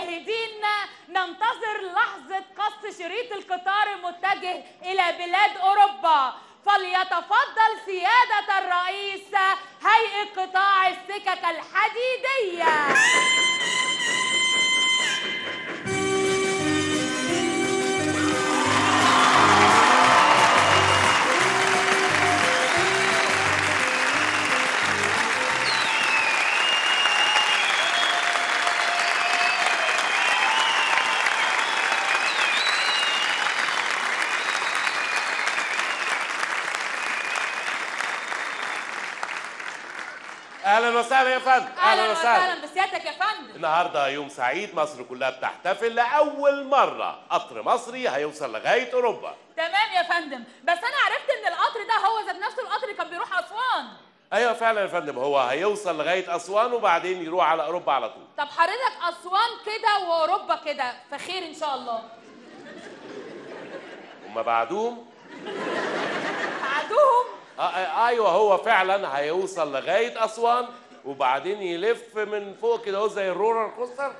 المشاهدين ننتظر لحظة قص شريط القطار المتجه إلى بلاد أوروبا، فليتفضل سيادة الرئيس هيئة قطاع السكك الحديدية. اهلا وسهلا يا فندم. اهلا وسهلا بسيادتك يا فندم. النهارده يوم سعيد، مصر كلها بتحتفل لاول مره قطر مصري هيوصل لغايه اوروبا. تمام يا فندم، بس انا عرفت ان القطر ده هو ذات نفسه القطر اللي كان بيروح اسوان. ايوه فعلا يا فندم، هو هيوصل لغايه اسوان وبعدين يروح على اوروبا على طول. طب حضرتك اسوان كده واوروبا كده فخير ان شاء الله. وما بعدهم بعدهم ايوه، هو فعلا هيوصل لغايه اسوان وبعدين يلف من فوق كده زي الرولر كوستر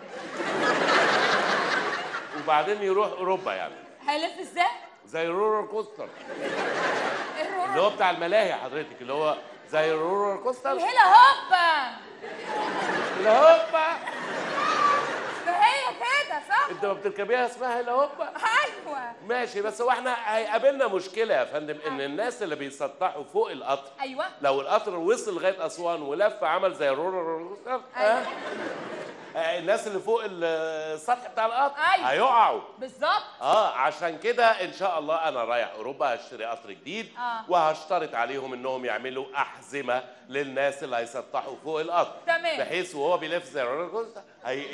وبعدين يروح اوروبا. يعني هيلف ازاي؟ زي الرولر كوستر الرولر اللي هو بتاع الملاهي حضرتك، اللي هو زي الرولر كوستر. الهلا هوبا هلا هوبا، ده هي كده صح؟ انت ما بتركبيها اسمها هلا هوبا؟ ايوه ماشي، بس هو احنا هيقابلنا مشكله يا فندم، ان الناس اللي بيسطحوا فوق القطر، ايوه لو القطر وصل لغايه اسوان ولف عمل زي الرولر كوستر، أيوة. الناس اللي فوق السطح بتاع القطر أيوة. هيقعوا. بالظبط. عشان كده ان شاء الله انا رايح اوروبا هشتري قطر جديد، وهشترط عليهم انهم يعملوا احزمه للناس اللي هيسطحوا فوق القطر، تمام، بحيث وهو بيلف زي الرولر كوستر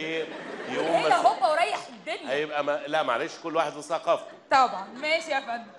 يقوم هلا هوبا وريح الدنيا. هيبقى لا معلش، كل واحد وثقافته. طبعا ماشي يا فندم.